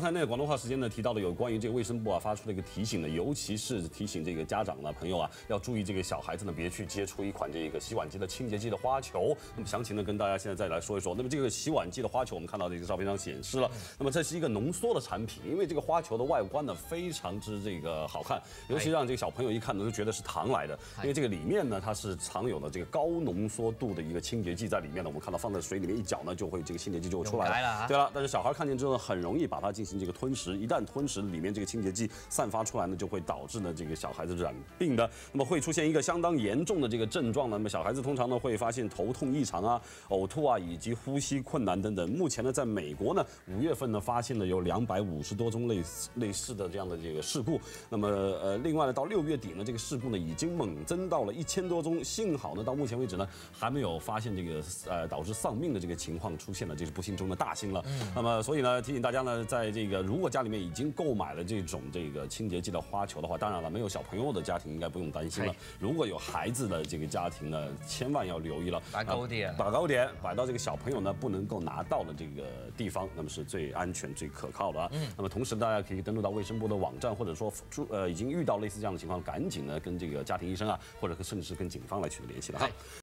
刚才那个广东话时间呢提到了有关于这个卫生部啊发出了一个提醒呢，尤其是提醒这个家长呢朋友啊要注意这个小孩子呢别去接触一款这个洗碗机的清洁剂的花球。那么详情呢跟大家现在再来说一说。那么这个洗碗机的花球我们看到这个照片上显示了，那么这是一个浓缩的产品，因为这个花球的外观呢非常之这个好看，尤其让这个小朋友一看呢就觉得是糖来的，因为这个里面呢它是藏有了这个高浓缩度的一个清洁剂在里面的。我们看到放在水里面一搅呢就会这个清洁剂就会出来了。对了，但是小孩看见之后呢很容易把它进行这个吞食，一旦吞食里面这个清洁剂散发出来呢，就会导致呢这个小孩子染病的。那么会出现一个相当严重的这个症状呢。那么小孩子通常呢会发现头痛异常啊、呕吐啊，以及呼吸困难等等。目前呢，在美国呢5月份呢发现了有250多宗类似的这样的这个事故。那么另外呢到6月底呢，这个事故呢已经猛增到了1000多宗。幸好呢到目前为止呢还没有发现这个导致丧命的这个情况出现了，这是不幸中的大幸了。那么所以呢提醒大家呢，在这个如果家里面已经购买了这种这个清洁剂的花球的话，当然了，没有小朋友的家庭应该不用担心了。如果有孩子的这个家庭呢，千万要留意了， 把高点， 摆到这个小朋友呢不能够拿到的这个地方，那么是最安全、最可靠的啊。那么同时大家可以登录到卫生部的网站，或者说已经遇到类似这样的情况，赶紧呢跟这个家庭医生啊，或者甚至是跟警方来取得联系了哈。